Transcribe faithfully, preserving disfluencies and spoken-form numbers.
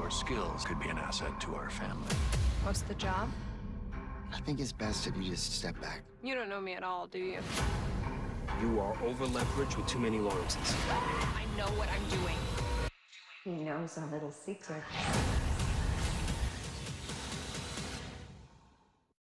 your skills could be an asset to our family. What's the job? I think it's best if you just step back. You don't know me at all, do you? You are over-leveraged with too many Lawrences. I know what I'm doing. He knows our little secret.